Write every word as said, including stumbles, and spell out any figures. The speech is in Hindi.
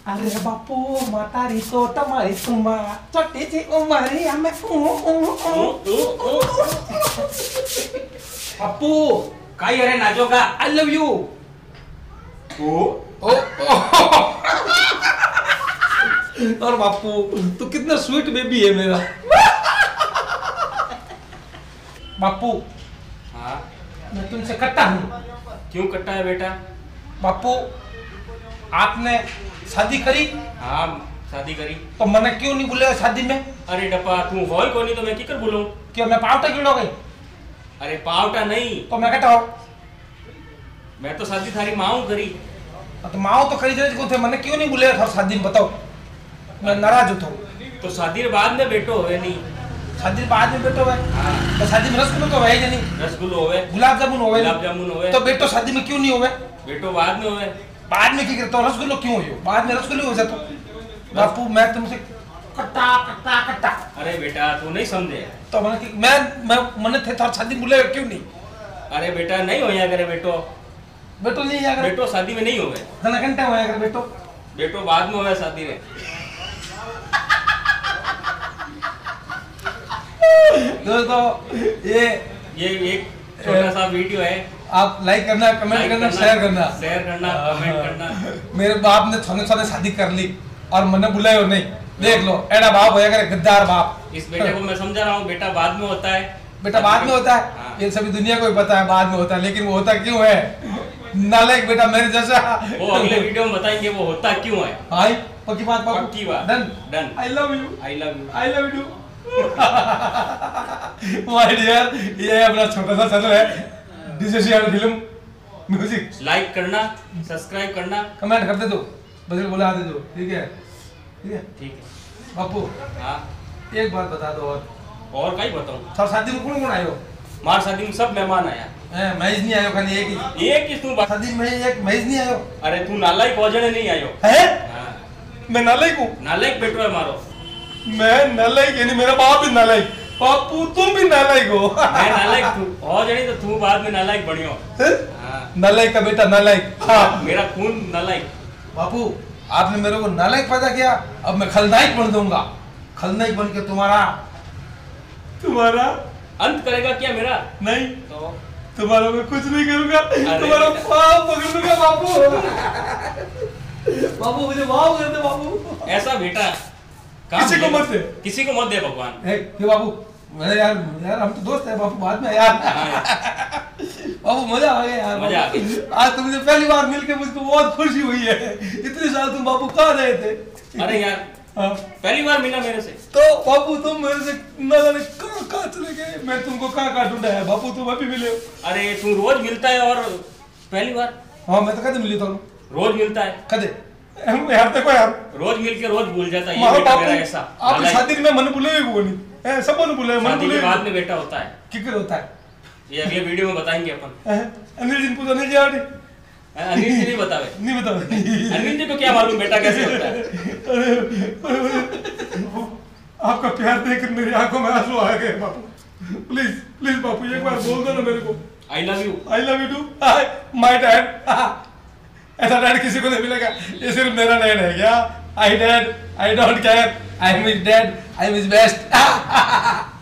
अरे बापू म्हातारी तो તમારી સુમા ચોટી જી ઉમારી અમે बापू काय अरे नाचो का आई लव यू ओ ओ और बापू तू कितना स्वीट बेबी है मेरा बापू हाँ मैं तुमसे कट्टा हूँ क्यों कट्टा है बेटा बापू आपने शादी करी हाँ शादी करी तो मैंने क्यों नहीं बुलाया शादी में अरे डपा तू हॉल को नहीं तो मैं की कर बोलूं क्यों मैं पावटा क्यों हो गई अरे पावटा नहीं तो मैं कट्टा हो मैं तो शादी थारी माऊ करी तो माओ तो करी जाए को थे मैंने क्यों नहीं बुलाया था शादी में बताओ मैं नाराज हूँ तो शादी के बाद में बेटो होवे नहीं शादी के बाद में बेटो है हाँ तो शादी में रसगुल्लो तो है ही नहीं रसगुल्लो होवे गुलाब जामुन होवे गुलाब जामुन होवे तो बेटो शादी में क्यों नहीं होवे बेटो बाद में होवे बाद में क्या करता रसगुल्लो क्यों हो बाद में रसगुल्लो हो जाता बापू मैं तुमसे कट्टा कट्टा कट्टा अरे बेटा तू नहीं समझे तो मैंने मैं मैं मैंने थे थार शादी बुलाया क्यों नहीं अरे बेटा नहीं होया करे बेटो बेटो नहीं आकर बेटो शादी में नहीं होवे घंटा घंटा होया कर बेटो बेटो बाद में होवे शादी में दोस्तों ये ये एक छोटा सा वीडियो है आप लाइक करना कमेंट करना शेयर करना शेयर करना कमेंट करना मेरे बाप ने छोने छोने शादी कर ली और मैंने बुलाया नहीं देख लो एड़ा बाप होया करे गद्दार बाप इस बेटे को मैं समझा रहा हूँ बेटा बाद में होता है बेटा बाद में होता है हाँ। ये सभी दुनिया को ही पता है बाद में होता है लेकिन वो होता क्यों है नालायक बेटा मेरे जैसा वो अगले वीडियो में बताएंगे वो होता क्यों है हाय पक्की बात बाबू पक्की बात done done I love you I love you I love you my dear ये अपना छोटा सा चैनल है डिसेशियल फिल्म म्यूजिक लाइक करना सब्सक्राइब करना कमेंट कर दे दो बदल बुला दे दो ठीक है ठीक है ठीक है बापू हाँ एक बात बता दो और और कहीं बताऊँ सर शादी में कौन कौन आयो मार शादी में सब मेहमान आया ए महेश नहीं आयो खाली एक ही एक किस तू बात शादी में एक महेश नहीं आयो अरे तू नालायक पहुंचने नहीं आयो है हाँ मैं नालायक हूँ नालायक बेटो है मारो मैं नालायक यानी मेरा बाप भी नालायक बापू तुम भी नालायक हो मैं नालायक तू हो जानी तो तू बाद में नालायक बनियो हाँ नालायक का बेटा नालायक हाँ मेरा खून नालायक बापू आपने मेरे को नालायक पैदा किया अब मैं खलनायक बन दूंगा खलनायक बन के तुम्हारा तुम्हारा अंत करेगा क्या मेरा नहीं तो तुम्हारा मैं कुछ नहीं करूंगा तुम्हारा पाप पकड़ लूंगा बापू बापू मुझे माफ कर दे बापू ऐसा बेटा किसी को मत दे किसी को मत दे भगवान हे बाबू मैं यार यार हम तो दोस्त हैं बापू बाद में यार बाबू मजा आ गया यार मजा आ गया आज तुमसे पहली बार मिलके मुझको बहुत खुशी हुई है इतने साल तुम बापू कहाँ रहे थे अरे यार हाँ। पहली बार मिला मेरे से तो बापू तुम मेरे से न जाने कहाँ कहाँ चले गए मैं तुमको कहाँ कहाँ ढूंढा है बापू तुम अभी मिले हो अरे तू रोज मिलता है और पहली बार हाँ मैं तो कदे मिली था रोज मिलता है कदे यार देखो यार रोज मिलके रोज भूल जाता है ये मारो बेटा बापू मेरा ऐसा आप शादी में मन बुलाए को नहीं है सब मन बुलाए मन शादी के बुलाए बाद में बेटा होता है किकर होता है ये अगले वीडियो में बताएंगे अपन अनिल जी पूछा नहीं जी आड़ी अनिल जी नहीं बतावे नहीं बताओ अनिल जी को क्या मालूम बेटा कैसे होता है आपका प्यार देखकर मेरी आंखों में आंसू आ गए बापू प्लीज प्लीज बापू एक बार बोल दो ना मेरे को I love you I love you too my dad ऐसा डैड किसी को नहीं मिलेगा ये सिर्फ मेरा डैड है क्या I dad I don't care I am his dad I am his best